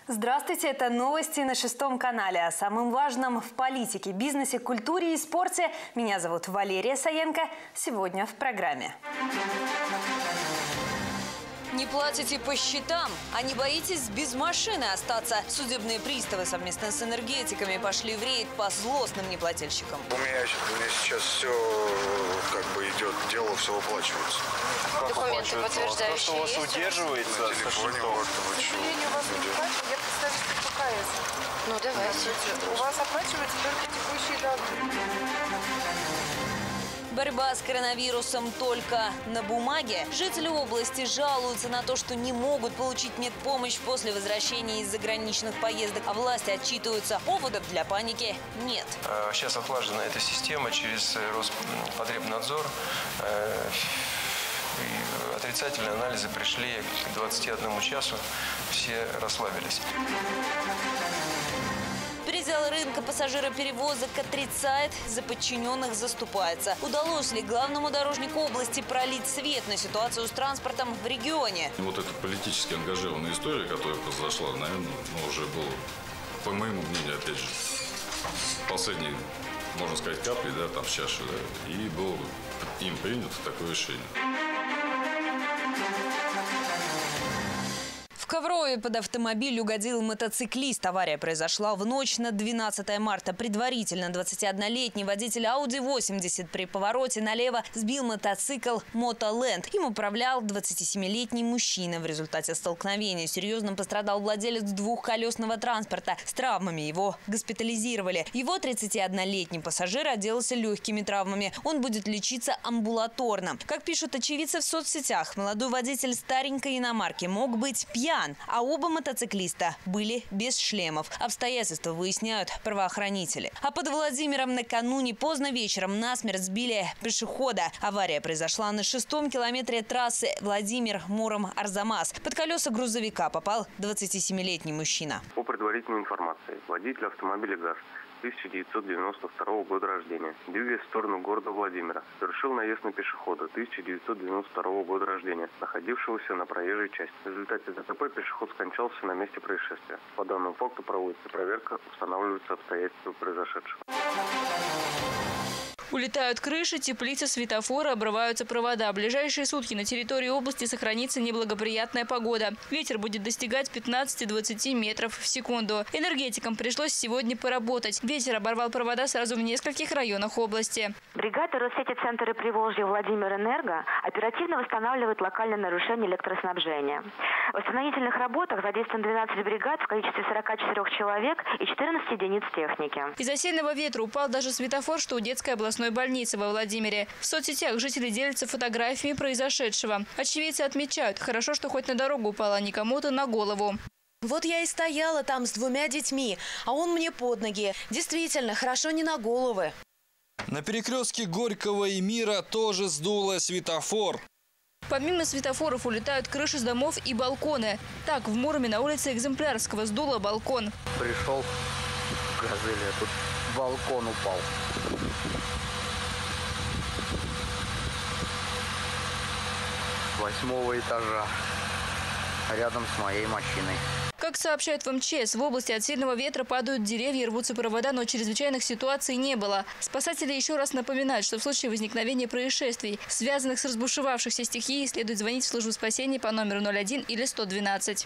Здравствуйте, это новости на 6 канале. О самом важном в политике, бизнесе, культуре и спорте. Меня зовут Валерия Саенко. Сегодня в программе. Не платите по счетам, а не боитесь без машины остаться. Судебные приставы совместно с энергетиками пошли в рейд по злостным неплательщикам. У меня сейчас все идет, дело все выплачивается. Документы подтверждающие то, что вас есть? удерживается На телефоне можно К сожалению, у вас не платят, я представитель ПКС. Ну давайте. У вас оплачиваются только текущие долги. Борьба с коронавирусом только на бумаге. Жители области жалуются на то, что не могут получить медпомощь после возвращения из заграничных поездок, а власти отчитываются. Поводов для паники нет. Сейчас отлажена эта система через Роспотребнадзор. И отрицательные анализы пришли к 21 часу. Все расслабились. Предел рынка пассажироперевозок отрицает, за подчиненных заступается. Удалось ли главному дорожнику области пролить свет на ситуацию с транспортом в регионе? Вот эта политически ангажированная история, которая произошла, наверное, уже была, по моему мнению, опять же, последней, можно сказать, каплей, в чаше, и было им принято такое решение. В Коврове под автомобиль угодил мотоциклист. Авария произошла в ночь на 12 марта. Предварительно 21-летний водитель Audi 80 при повороте налево сбил мотоцикл Мотоленд. Им управлял 27-летний мужчина. В результате столкновения серьезно пострадал владелец двухколесного транспорта. С травмами его госпитализировали. Его 31-летний пассажир отделался легкими травмами. Он будет лечиться амбулаторно. Как пишут очевидцы в соцсетях, молодой водитель старенькой иномарки мог быть пьян, а оба мотоциклиста были без шлемов. Обстоятельства выясняют правоохранители. А под Владимиром накануне поздно вечером насмерть сбили пешехода. Авария произошла на 6-м километре трассы Владимир-Муром-Арзамас. Под колеса грузовика попал 27-летний мужчина. По предварительной информации, водитель автомобиля ГАЗ 1992 года рождения, двигаясь в сторону города Владимира, совершил наезд на пешехода 1992 года рождения, находившегося на проезжей части. В результате ДТП пешеход скончался на месте происшествия. По данному факту проводится проверка, устанавливаются обстоятельства произошедшего. Улетают крыши, теплицы, светофоры, обрываются провода. В ближайшие сутки на территории области сохранится неблагоприятная погода. Ветер будет достигать 15-20 метров в секунду. Энергетикам пришлось сегодня поработать. Ветер оборвал провода сразу в нескольких районах области. Бригада Россети-центра Приволжья Владимирэнерго оперативно восстанавливает локальное нарушение электроснабжения. В восстановительных работах задействовано 12 бригад в количестве 44 человек и 14 единиц техники. Из-за сильного ветра упал даже светофор, что у детской областной больницы во Владимире. В соцсетях жители делятся фотографиями произошедшего. Очевидцы отмечают, хорошо, что хоть на дорогу упала, а не кому-то на голову. Вот я и стояла там с 2 детьми, а он мне под ноги. Действительно, хорошо не на головы. На перекрестке Горького и Мира тоже сдуло светофор. Помимо светофоров улетают крыши с домов и балконы. Так, в Муроме на улице Экземплярского сдуло балкон. Пришел в «Газели», а тут балкон упал. С 8-го этажа, рядом с моей машиной. Как сообщают в МЧС, в области от сильного ветра падают деревья, рвутся провода, но чрезвычайных ситуаций не было. Спасатели еще раз напоминают, что в случае возникновения происшествий, связанных с разбушевавшейся стихией, следует звонить в службу спасения по номеру 01 или 112.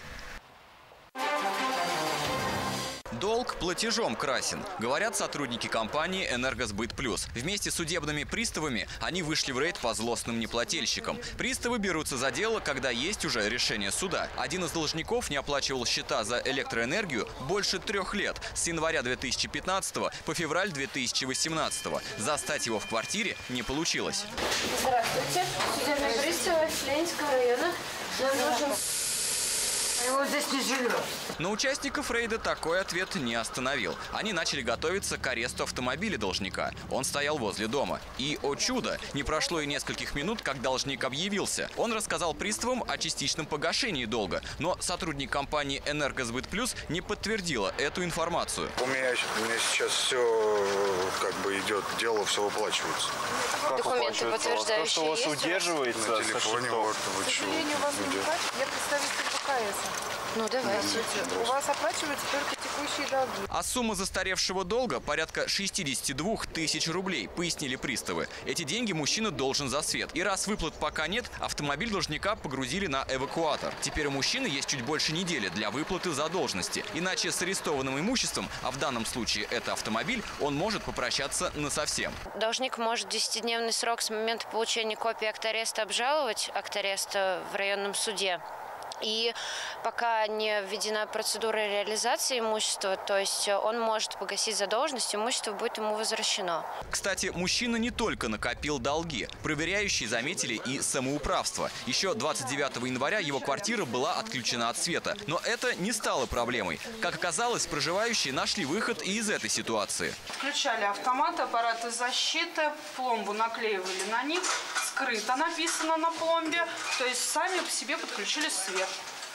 Долг платежом красен, говорят сотрудники компании «Энергосбыт Плюс». Вместе с судебными приставами они вышли в рейд по злостным неплательщикам. Приставы берутся за дело, когда есть уже решение суда. Один из должников не оплачивал счета за электроэнергию больше 3 лет, с января 2015 по февраль 2018. Застать его в квартире не получилось. Здравствуйте. Судебные приставы Ленинского района. Нам нужен... Его здесь не живет. Но участников рейда такой ответ не остановил. Они начали готовиться к аресту автомобиля должника. Он стоял возле дома. И, о чудо, не прошло и нескольких минут, как должник объявился. Он рассказал приставам о частичном погашении долга. Но сотрудник компании «Энергосбыт Плюс» не подтвердила эту информацию. У меня сейчас все идет, дело все выплачивается. Документы подтверждающие то, что вас удерживается на телефоне можно. К сожалению, у вас не платят, я представитель ПКС. Ну, давайте. У вас оплачиваются только текущие долги. А сумма застаревшего долга порядка 62 тысяч рублей, пояснили приставы. Эти деньги мужчина должен за свет. И раз выплат пока нет, автомобиль должника погрузили на эвакуатор. Теперь у мужчины есть чуть больше недели для выплаты задолженности. Иначе с арестованным имуществом, а в данном случае это автомобиль, он может попрощаться насовсем. Должник может 10-дневный срок с момента получения копии акта ареста обжаловать акт ареста в районном суде. И пока не введена процедура реализации имущества, то есть он может погасить задолженность, имущество будет ему возвращено. Кстати, мужчина не только накопил долги. Проверяющие заметили и самоуправство. Еще 29 января его квартира была отключена от света. Но это не стало проблемой. Как оказалось, проживающие нашли выход и из этой ситуации. Включали автомат, аппараты защиты, пломбу наклеивали на них, скрыто написано на пломбе, то есть сами по себе подключили свет.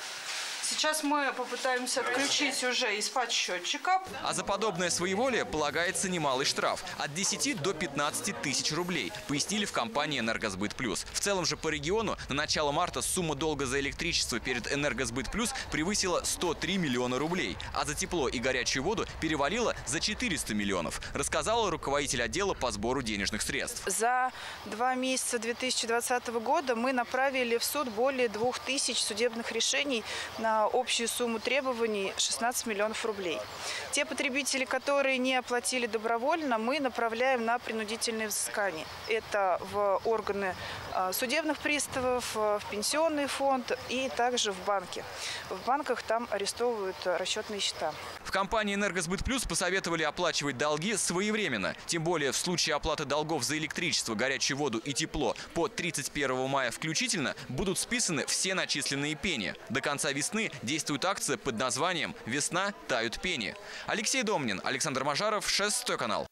Сейчас мы попытаемся отключить уже из-под счетчика. А за подобное своеволие полагается немалый штраф – от 10 до 15 тысяч рублей, пояснили в компании «Энергосбыт Плюс». В целом же по региону на начало марта сумма долга за электричество перед «Энергосбыт Плюс» превысила 103 миллиона рублей, а за тепло и горячую воду перевалила за 400 миллионов, рассказала руководитель отдела по сбору денежных средств. За 2 месяца 2020 года мы направили в суд более 2000 судебных решений на общую сумму требований 16 миллионов рублей. Те потребители, которые не оплатили добровольно, мы направляем на принудительные взыскания. Это в органы судебных приставов, в пенсионный фонд и также в банки. В банках там арестовывают расчетные счета. В компании «Энергосбыт Плюс» посоветовали оплачивать долги своевременно. Тем более в случае оплаты долгов за электричество, горячую воду и тепло по 31 мая включительно будут списаны все начисленные пени. До конца весны действует акция под названием «Весна. Тают пени». Алексей Домнин, Александр Мажаров, 6 канал.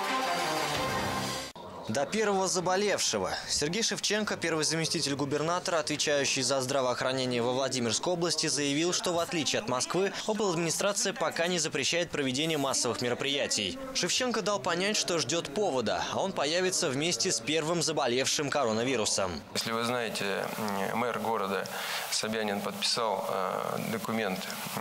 До первого заболевшего. Сергей Шевченко, первый заместитель губернатора, отвечающий за здравоохранение во Владимирской области, заявил, что в отличие от Москвы, обладминистрация пока не запрещает проведение массовых мероприятий. Шевченко дал понять, что ждет повода, а он появится вместе с первым заболевшим коронавирусом. Если вы знаете, мэр города Собянин подписал документ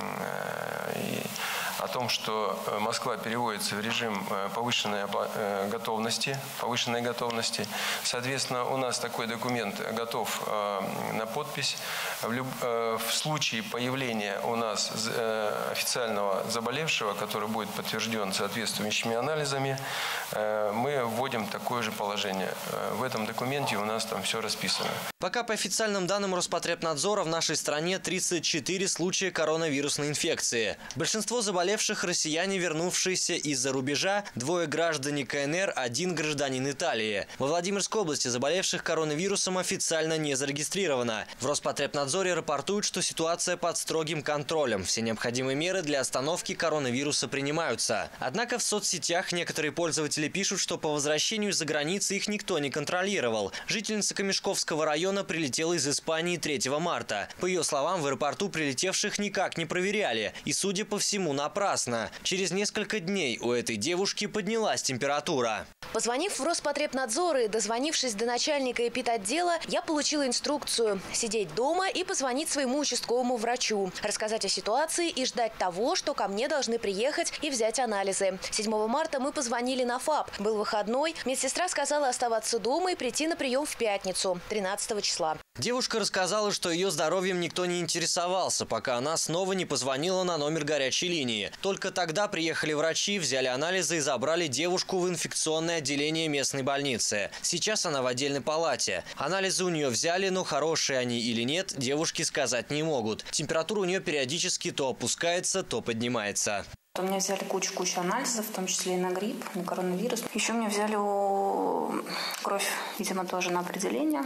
о том, что Москва переводится в режим повышенной готовности. Соответственно, у нас такой документ готов на подпись. В случае появления у нас официального заболевшего, который будет подтвержден соответствующими анализами, мы вводим такое же положение. В этом документе у нас там все расписано. Пока по официальным данным Роспотребнадзора в нашей стране 34 случая коронавирусной инфекции. Большинство заболевших россияне, вернувшиеся из-за рубежа, 2 граждане КНР, 1 гражданин Италии. Во Владимирской области заболевших коронавирусом официально не зарегистрировано. В Роспотребнадзоре рапортуют, что ситуация под строгим контролем. Все необходимые меры для остановки коронавируса принимаются. Однако в соцсетях некоторые пользователи пишут, что по возвращению из-за границы их никто не контролировал. Жительница Камешковского района прилетела из Испании 3 марта. По ее словам, в аэропорту прилетевших никак не проверяли. И, судя по всему, напрасно. Через несколько дней у этой девушки поднялась температура. Позвонив в Роспотребнадзор и дозвонившись до начальника эпидотдела, я получила инструкцию – сидеть дома и позвонить своему участковому врачу, рассказать о ситуации и ждать того, что ко мне должны приехать и взять анализы. 7 марта мы позвонили на ФАП. Был выходной. Медсестра сказала оставаться дома и прийти на прием в пятницу, 13 числа. Девушка рассказала, что ее здоровьем никто не интересовался, пока она снова не позвонила на номер горячей линии. Только тогда приехали врачи, взяли анализы и забрали девушку в инфекционное отделение местной больницы. Сейчас она в отдельной палате. Анализы у нее взяли, но хорошие они или нет, девушки сказать не могут. Температура у нее периодически то опускается, то поднимается. У меня взяли кучу анализов, в том числе и на грипп, на коронавирус. Еще мне взяли кровь, видимо, тоже на определение.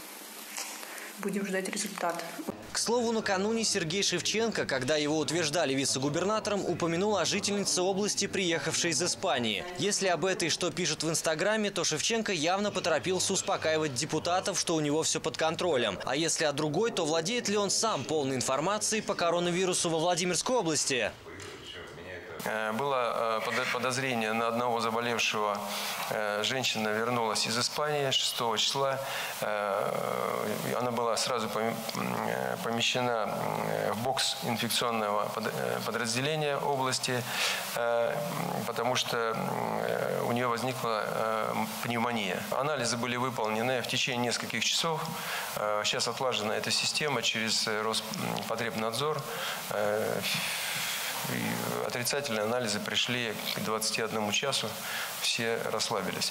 Будем ждать результат. К слову, накануне Сергей Шевченко, когда его утверждали вице-губернатором, упомянул о жительнице области, приехавшей из Испании. Если об этой что пишут в Инстаграме, то Шевченко явно поторопился успокаивать депутатов, что у него все под контролем. А если о другой, то владеет ли он сам полной информацией по коронавирусу во Владимирской области? Было подозрение на одного заболевшего. Женщина вернулась из Испании 6 числа. Она была сразу помещена в бокс инфекционного подразделения области, потому что у нее возникла пневмония. Анализы были выполнены в течение нескольких часов. Сейчас отлажена эта система через Роспотребнадзор. И отрицательные анализы пришли к 21 часу, все расслабились.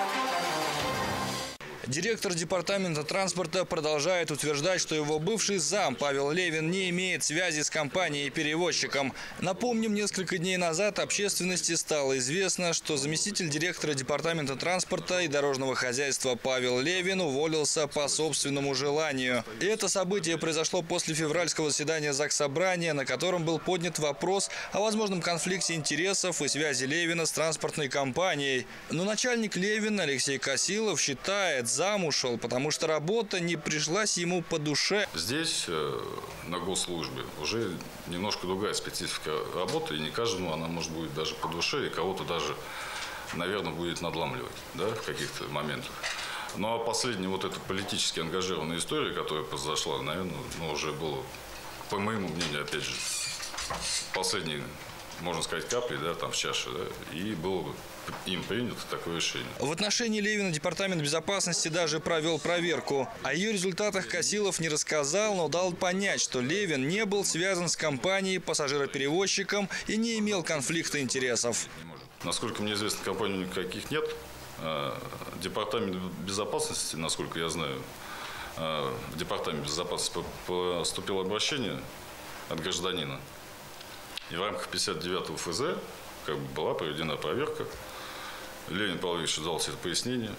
Директор департамента транспорта продолжает утверждать, что его бывший зам Павел Левин не имеет связи с компанией-перевозчиком. Напомним, несколько дней назад общественности стало известно, что заместитель директора департамента транспорта и дорожного хозяйства Павел Левин уволился по собственному желанию. И это событие произошло после февральского заседания Заксобрания, на котором был поднят вопрос о возможном конфликте интересов и связи Левина с транспортной компанией. Но начальник Левина Алексей Косилов считает, зам ушел, потому что работа не пришлась ему по душе. Здесь, на госслужбе, уже немножко другая специфика работы, и не каждому она может быть даже по душе, и кого-то даже, наверное, будет надламливать, да, в каких-то моментах. Ну, а последняя вот эта политически ангажированная история, которая произошла, наверное, уже было, по моему мнению, опять же, последней, можно сказать, каплей, да, там в чаше, да, и было бы им принято такое решение. В отношении Левина департамент безопасности даже провел проверку. О ее результатах Косилов не рассказал, но дал понять, что Левин не был связан с компанией, пассажироперевозчиком и не имел конфликта интересов. Насколько мне известно, компаний никаких нет. Департамент безопасности, насколько я знаю, в департамент безопасности поступило обращение от гражданина. И в рамках 59-го ФЗ была проведена проверка. Леонид Павлович дал себе пояснение.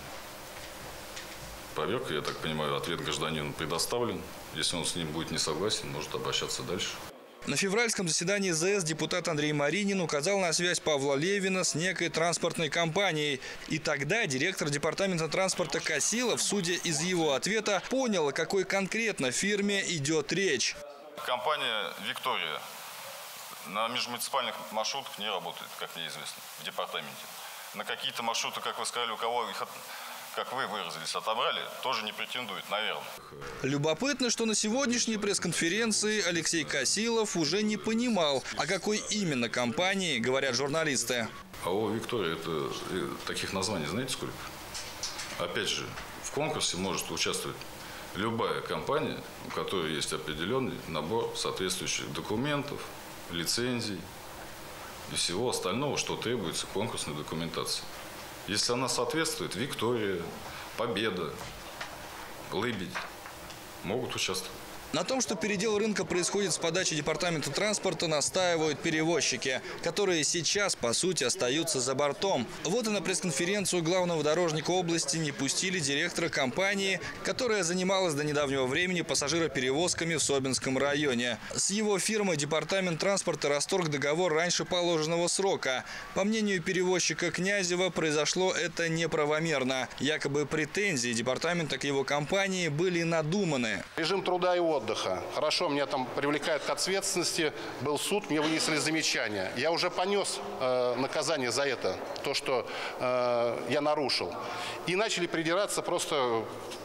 Проверка, я так понимаю, ответ гражданину предоставлен. Если он с ним будет не согласен, может обращаться дальше. На февральском заседании ЗС депутат Андрей Маринин указал на связь Павла Левина с некой транспортной компанией. И тогда директор департамента транспорта Косилов, судя из его ответа, понял, о какой конкретно фирме идет речь. Компания «Виктория» на межмуниципальных маршрутах не работает, как мне известно, в департаменте. На какие-то маршруты, как вы сказали, у кого их, как вы выразились, отобрали, тоже не претендует, наверное. Любопытно, что на сегодняшней пресс-конференции Алексей Косилов уже не понимал, о какой именно компании говорят журналисты. АО «Виктория» – это таких названий знаете сколько? Опять же, в конкурсе может участвовать любая компания, у которой есть определенный набор соответствующих документов, лицензий и всего остального, что требуется конкурсной документации. Если она соответствует, «Виктория», «Победа», «Лыбедь» могут участвовать. На том, что передел рынка происходит с подачи департамента транспорта, настаивают перевозчики, которые сейчас, по сути, остаются за бортом. Вот и на пресс-конференцию главного дорожника области не пустили директора компании, которая занималась до недавнего времени пассажироперевозками в Собинском районе. С его фирмой департамент транспорта расторг договор раньше положенного срока. По мнению перевозчика Князева, произошло это неправомерно. Якобы претензии департамента к его компании были надуманы. Режим труда и отдыха. Хорошо, меня там привлекают к ответственности. Был суд, мне вынесли замечания. Я уже понес наказание за это, то, что я нарушил. И начали придираться, просто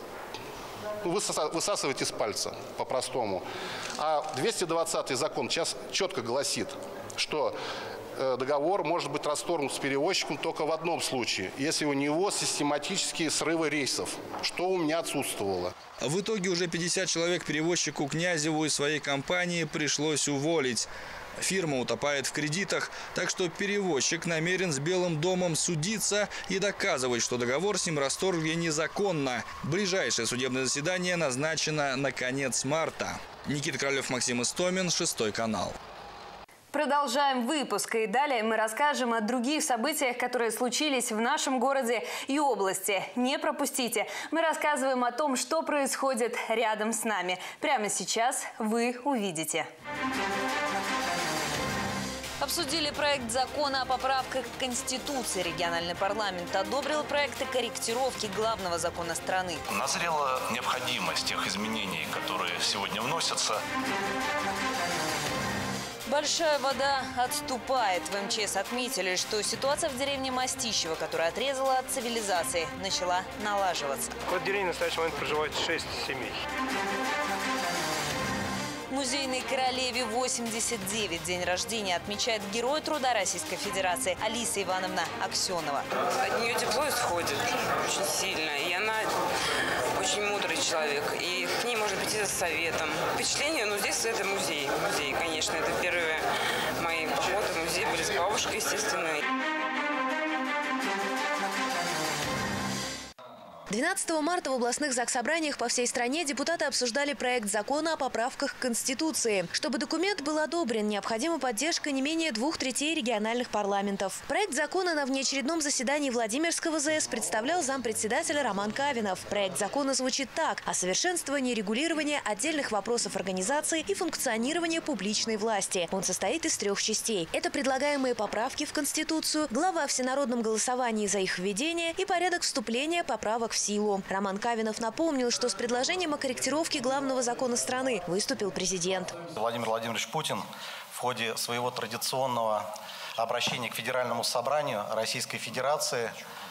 высасывать из пальца, по-простому. А 220-й закон сейчас четко гласит, что договор может быть расторгнут с перевозчиком только в одном случае, если у него систематические срывы рейсов, что у меня отсутствовало. В итоге уже 50 человек перевозчику Князеву и своей компании пришлось уволить. Фирма утопает в кредитах, так что перевозчик намерен с Белым домом судиться и доказывать, что договор с ним расторгли незаконно. Ближайшее судебное заседание назначено на конец марта. Никита Королев, Максим Истомин, 6 канал. Продолжаем выпуск. И далее мы расскажем о других событиях, которые случились в нашем городе и области. Не пропустите. Мы рассказываем о том, что происходит рядом с нами. Прямо сейчас вы увидите. Обсудили проект закона о поправках к Конституции. Региональный парламент одобрил проекты корректировки главного закона страны. Назрела необходимость тех изменений, которые сегодня вносятся. Большая вода отступает. В МЧС отметили, что ситуация в деревне Мастищево, которая отрезала от цивилизации, начала налаживаться. В этой деревне в настоящий момент проживает 6 семей. Музейной королеве 89. День рождения отмечает Герой труда Российской Федерации Алиса Ивановна Аксенова. От нее тепло исходит очень сильно, и она очень мудрый человек, и к ней можно прийти за советом. Впечатление, здесь это музей. Музей, конечно, это первые мои походы в музей были с бабушкой, естественно. 12 марта в областных заксобраниях по всей стране депутаты обсуждали проект закона о поправках к Конституции. Чтобы документ был одобрен, необходима поддержка не менее 2/3 региональных парламентов. Проект закона на внеочередном заседании Владимирского ЗС представлял зампредседателя Роман Кавинов. Проект закона звучит так: о совершенствовании регулирования отдельных вопросов организации и функционирования публичной власти. Он состоит из 3 частей. Это предлагаемые поправки в Конституцию, глава о всенародном голосовании за их введение и порядок вступления поправок в силу. Роман Кавинов напомнил, что с предложением о корректировке главного закона страны выступил президент. Владимир Владимирович Путин в ходе своего традиционного обращения к Федеральному собранию Российской Федерации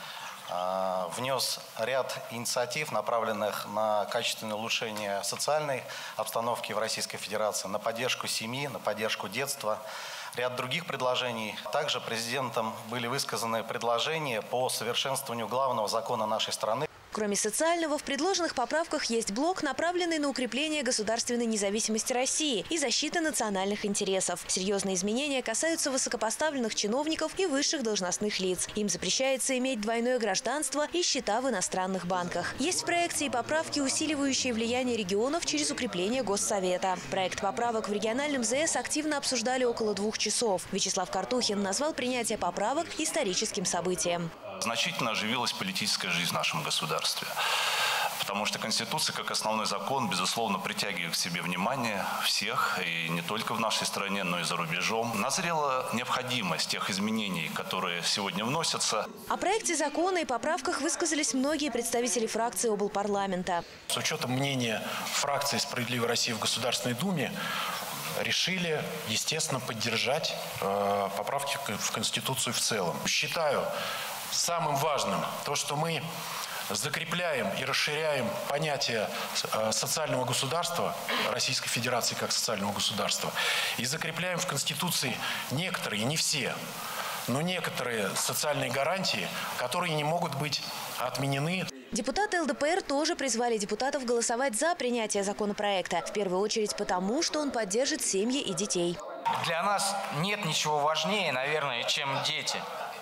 внес ряд инициатив, направленных на качественное улучшение социальной обстановки в Российской Федерации, на поддержку семьи, на поддержку детства. Ряд других предложений. Также президентом были высказаны предложения по совершенствованию главного закона нашей страны. Кроме социального, в предложенных поправках есть блок, направленный на укрепление государственной независимости России и защиты национальных интересов. Серьезные изменения касаются высокопоставленных чиновников и высших должностных лиц. Им запрещается иметь двойное гражданство и счета в иностранных банках. Есть в проекте и поправки, усиливающие влияние регионов через укрепление Госсовета. Проект поправок в региональном ЗС активно обсуждали около 2 часов. Вячеслав Картухин назвал принятие поправок историческим событием. Значительно оживилась политическая жизнь в нашем государстве. Потому что Конституция, как основной закон, безусловно, притягивает к себе внимание всех, и не только в нашей стране, но и за рубежом. Назрела необходимость тех изменений, которые сегодня вносятся. О проекте закона и поправках высказались многие представители фракции облпарламента. С учетом мнения фракции «Справедливая Россия» в Государственной Думе, решили, естественно, поддержать поправки в Конституцию в целом. Считаю самым важным то, что мы закрепляем и расширяем понятие социального государства Российской Федерации как социального государства и закрепляем в Конституции некоторые, не все, но некоторые социальные гарантии, которые не могут быть отменены. Депутаты ЛДПР тоже призвали депутатов голосовать за принятие законопроекта. В первую очередь потому, что он поддержит семьи и детей. Для нас нет ничего важнее, наверное, чем дети.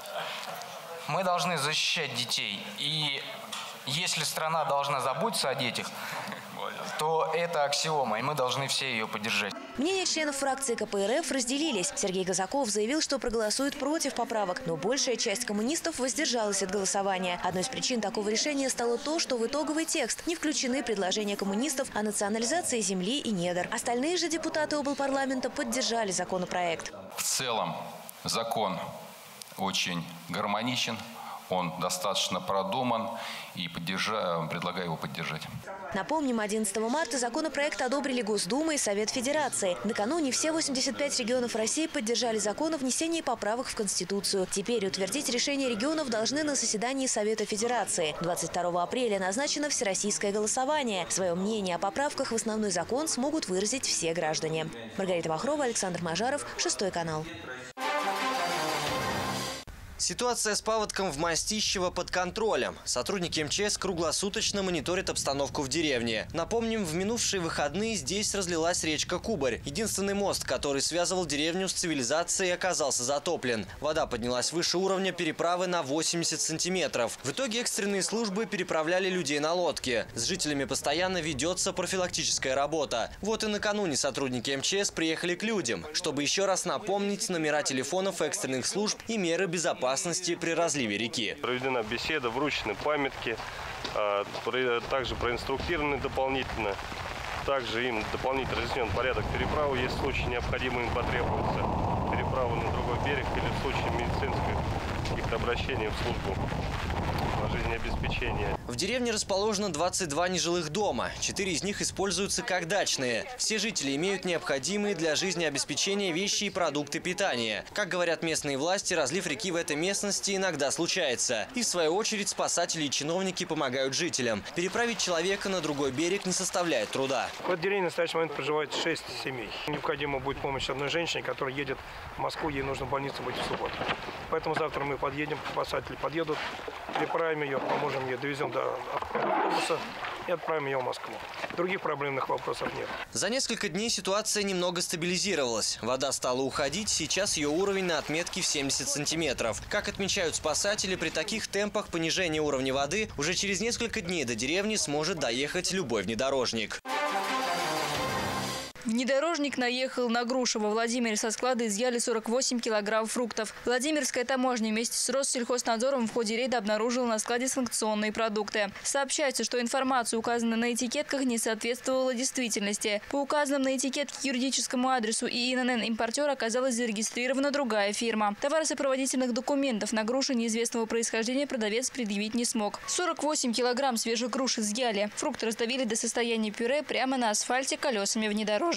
Мы должны защищать детей. И если страна должна заботиться о детях, то это аксиома, и мы должны все ее поддержать. Мнения членов фракции КПРФ разделились. Сергей Газаков заявил, что проголосует против поправок, но большая часть коммунистов воздержалась от голосования. Одной из причин такого решения стало то, что в итоговый текст не включены предложения коммунистов о национализации земли и недр. Остальные же депутаты облпарламента поддержали законопроект. В целом закон очень гармоничен, он достаточно продуман, и предлагаю его поддержать. Напомним, 11 марта законопроект одобрили Госдума и Совет Федерации. Накануне все 85 регионов России поддержали закон о внесении поправок в Конституцию. Теперь утвердить решение регионов должны на заседании Совета Федерации. 22 апреля назначено всероссийское голосование. Свое мнение о поправках в основной закон смогут выразить все граждане. Маргарита Махрова, Александр Мажаров, 6 канал. Ситуация с паводком в Мастищево под контролем. Сотрудники МЧС круглосуточно мониторят обстановку в деревне. Напомним, в минувшие выходные здесь разлилась речка Кубарь. Единственный мост, который связывал деревню с цивилизацией, оказался затоплен. Вода поднялась выше уровня переправы на 80 сантиметров. В итоге экстренные службы переправляли людей на лодке. С жителями постоянно ведется профилактическая работа. Вот и накануне сотрудники МЧС приехали к людям, чтобы еще раз напомнить номера телефонов экстренных служб и меры безопасности при разливе реки. Проведена беседа, вручены памятки, также проинструктированы дополнительно. Также им дополнительно разъяснен порядок переправы, если в случае необходимо им потребуется переправа на другой берег или в случае медицинских каких-то обращений в службу жизнеобеспечения. В деревне расположено 22 нежилых дома. 4 из них используются как дачные. Все жители имеют необходимые для жизнеобеспечения вещи и продукты питания. Как говорят местные власти, разлив реки в этой местности иногда случается. И в свою очередь спасатели и чиновники помогают жителям. Переправить человека на другой берег не составляет труда. В этой деревне в настоящий момент проживает 6 семей. Необходима будет помощь одной женщине, которая едет в Москву, ей нужно в больницу быть в субботу. Поэтому завтра мы подъедем, спасатели подъедут, переправим ее, поможем ей, довезем до автобуса и отправим ее в Москву. Других проблемных вопросов нет. За несколько дней ситуация немного стабилизировалась. Вода стала уходить, сейчас ее уровень на отметке в 70 сантиметров. Как отмечают спасатели, при таких темпах понижения уровня воды уже через несколько дней до деревни сможет доехать любой внедорожник. Внедорожник наехал на грушу. Во Владимире со склада изъяли 48 килограмм фруктов. Владимирская таможня вместе с Россельхознадзором в ходе рейда обнаружила на складе санкционные продукты. Сообщается, что информация, указанная на этикетках, не соответствовала действительности. По указанным на этикетке юридическому адресу и ИНН импортера оказалась зарегистрирована другая фирма. Товаросопроводительных документов на груши неизвестного происхождения продавец предъявить не смог. 48 килограмм свежих груш изъяли. Фрукты раздавили до состояния пюре прямо на асфальте колесами внедорожника.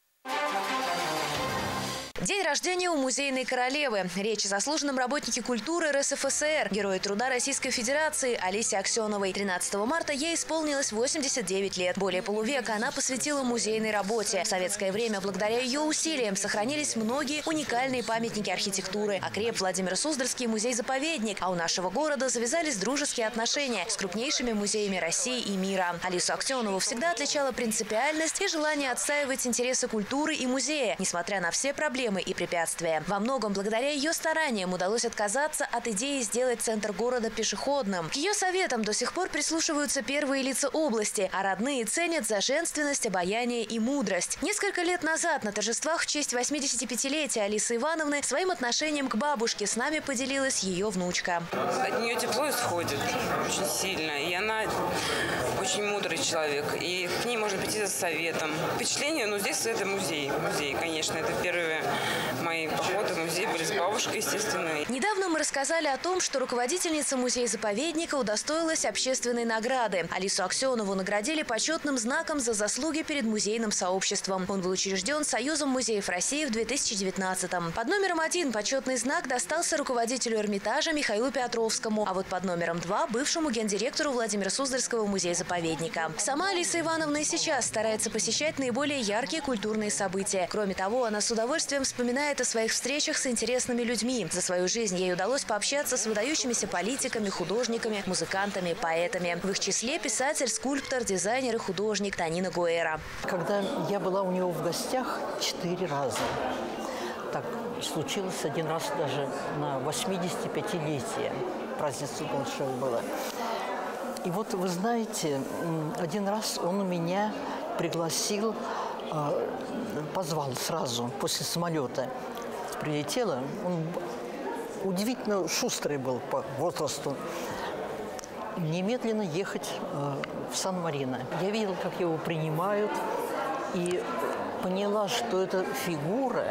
День рождения у музейной королевы. Речь о заслуженном работнике культуры РСФСР, герое труда Российской Федерации Олесе Аксеновой. 13 марта ей исполнилось 89 лет. Более полувека она посвятила музейной работе. В советское время, благодаря ее усилиям, сохранились многие уникальные памятники архитектуры. Окреп Владимир-Суздальский музей-заповедник, а у нашего города завязались дружеские отношения с крупнейшими музеями России и мира. Олесу Аксенову всегда отличала принципиальность и желание отстаивать интересы культуры и музея, несмотря на все проблемы и препятствия. Во многом благодаря ее стараниям удалось отказаться от идеи сделать центр города пешеходным. К ее советам до сих пор прислушиваются первые лица области, а родные ценят за женственность, обаяние и мудрость. Несколько лет назад на торжествах в честь 85-летия Алисы Ивановны своим отношением к бабушке с нами поделилась ее внучка. От нее тепло исходит очень сильно, и она очень мудрый человек, и к ней можно прийти за советом. Впечатление, здесь это музей. Музей, конечно, это первые мои походы в музей были с бабушкой, естественно. Недавно мы рассказали о том, что руководительница музея-заповедника удостоилась общественной награды. Алису Аксенову наградили почетным знаком за заслуги перед музейным сообществом. Он был учрежден Союзом музеев России в 2019-м. Под номером 1 почетный знак достался руководителю Эрмитажа Михаилу Петровскому, а вот под номером 2 бывшему гендиректору Владимира-Суздальского музея-заповедника. Сама Алиса Ивановна и сейчас старается посещать наиболее яркие культурные события. Кроме того, она с удовольствием вспоминает о своих встречах с интересными людьми. За свою жизнь ей удалось пообщаться с выдающимися политиками, художниками, музыкантами, поэтами. В их числе писатель, скульптор, дизайнер и художник Танина Гуэра. Когда я была у него в гостях 4 раза, так случилось один раз даже на 85-летие. Празднество большое было. И вот, вы знаете, один раз он меня пригласил, позвал сразу после самолета. Прилетела, он удивительно шустрый был по возрасту. Немедленно ехать в Сан-Марино. Я видела, как его принимают, и поняла, что это фигура.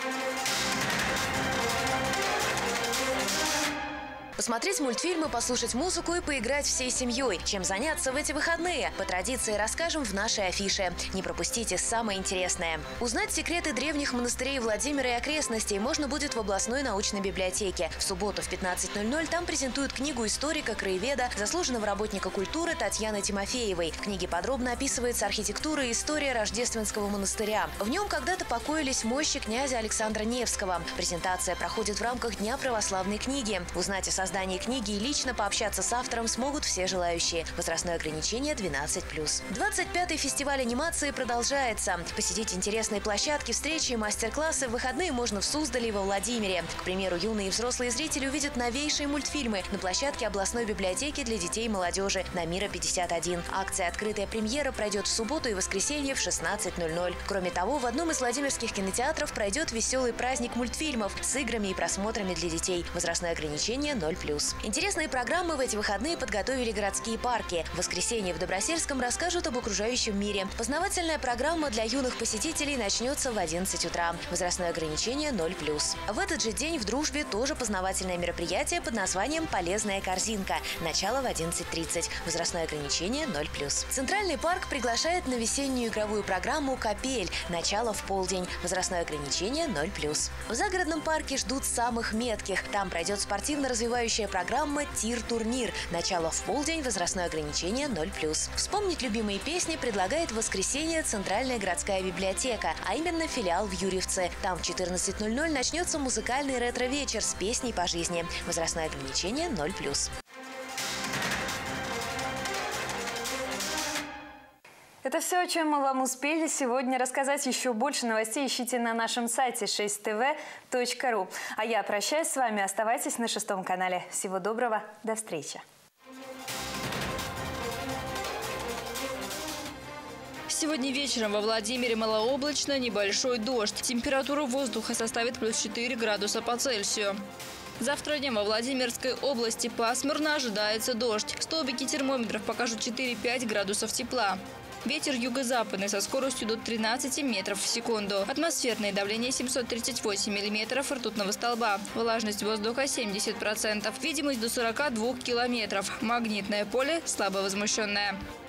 Посмотреть мультфильмы, послушать музыку и поиграть всей семьей. Чем заняться в эти выходные? По традиции расскажем в нашей афише. Не пропустите самое интересное. Узнать секреты древних монастырей Владимира и окрестностей можно будет в областной научной библиотеке. В субботу в 15:00 там презентуют книгу историка, краеведа, заслуженного работника культуры Татьяны Тимофеевой. В книге подробно описывается архитектура и история Рождественского монастыря. В нем когда-то покоились мощи князя Александра Невского. Презентация проходит в рамках Дня православной книги. Узнать о создании книги и лично пообщаться с автором смогут все желающие. Возрастное ограничение 12+. 25-й фестиваль анимации продолжается. Посетить интересные площадки, встречи и мастер-классы в выходные можно в Суздале и во Владимире. К примеру, юные и взрослые зрители увидят новейшие мультфильмы на площадке областной библиотеки для детей и молодежи на Мира 51. Акция «Открытая премьера» пройдет в субботу и воскресенье в 16:00. Кроме того, в одном из владимирских кинотеатров пройдет веселый праздник мультфильмов с играми и просмотрами для детей. Возрастное ограничение 0+. 0+. Интересные программы в эти выходные подготовили городские парки. В воскресенье в Добросельском расскажут об окружающем мире. Познавательная программа для юных посетителей начнется в 11 утра. Возрастное ограничение 0+. В этот же день в Дружбе тоже познавательное мероприятие под названием «Полезная корзинка». Начало в 11:30. Возрастное ограничение 0+. Центральный парк приглашает на весеннюю игровую программу «Капель». Начало в полдень. Возрастное ограничение 0+. В загородном парке ждут самых метких. Там пройдет спортивно-развивающая программа «Тир-турнир». Начало в полдень. Возрастное ограничение 0+. Вспомнить любимые песни предлагает в воскресенье Центральная городская библиотека, а именно филиал в Юрьевце. Там в 14:00 начнется музыкальный ретро-вечер с песней по жизни. Возрастное ограничение 0+. Это все, о чем мы вам успели сегодня рассказать. Еще больше новостей ищите на нашем сайте 6tv.ru. А я прощаюсь с вами. Оставайтесь на 6 канале. Всего доброго. До встречи. Сегодня вечером во Владимире малооблачно, небольшой дождь. Температура воздуха составит +4 градуса по Цельсию. Завтра днем во Владимирской области пасмурно, ожидается дождь. Столбики термометров покажут 4-5 градусов тепла. Ветер юго-западный со скоростью до 13 метров в секунду. Атмосферное давление 738 миллиметров ртутного столба. Влажность воздуха 70%. Видимость до 42 километров. Магнитное поле слабо возмущенное.